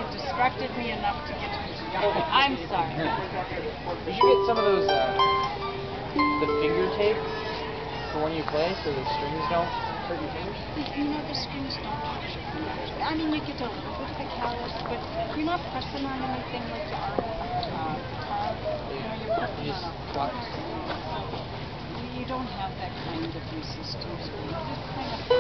distracted me enough to get me to go. I'm sorry. You should get some of those, the finger tape for when you play so the strings don't hurt your fingers. You know, the strings don't touch your fingers. I mean, you get a little bit of a callus, but you're not pressing on anything like you are with guitar. You know, you're pressing on a hard. You don't have that kind of resistance. You just kind of